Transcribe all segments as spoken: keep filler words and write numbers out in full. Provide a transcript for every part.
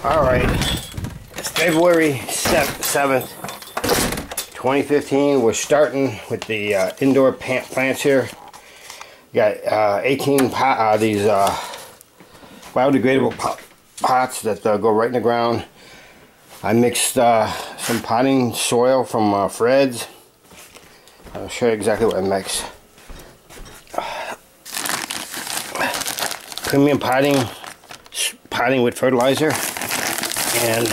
Alright, it's February seventh, twenty fifteen. We're starting with the uh, indoor plants here. Got uh, eighteen pot, uh, these uh, biodegradable pot, pots that uh, go right in the ground. I mixed uh, some potting soil from uh, Fred's. I'll show you exactly what I mixed. Premium potting, potting with fertilizer, and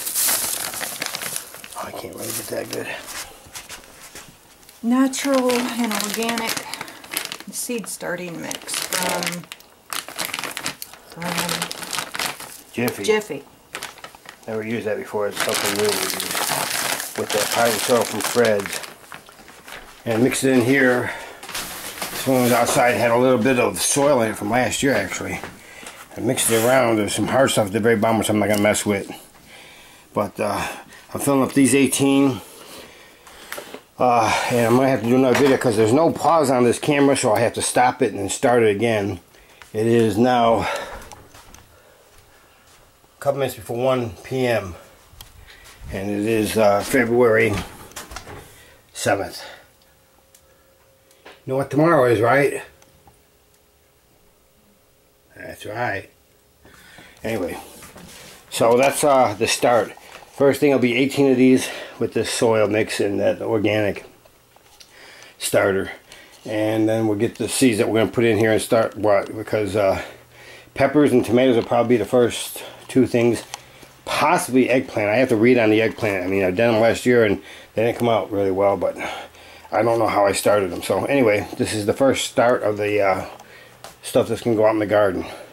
oh, I can't really get that good. Natural and organic seed starting mix from, from Jiffy. Jiffy. Never used that before. It's something new we use with that potting soil from Fred's. And mix it in here. This one was outside, had a little bit of soil in it from last year actually. I mixed it around. There's some hard stuff at the very bottom which I'm not going to mess with. But uh, I'm filling up these eighteen. Uh, and I'm going to have to do another video because there's no pause on this camera, so I have to stop it and start it again. It is now a couple minutes before one P M and it is uh, February seventh. You know what tomorrow is, right? That's right. Anyway, so that's uh, the start. First thing will be eighteen of these with this soil mix and that organic starter. And then we'll get the seeds that we're going to put in here and start what? Because uh, peppers and tomatoes will probably be the first two things. Possibly eggplant. I have to read on the eggplant. I mean, I've done them last year and they didn't come out really well, but I don't know how I started them. So anyway, this is the first start of the uh, stuff that's going to go out in the garden.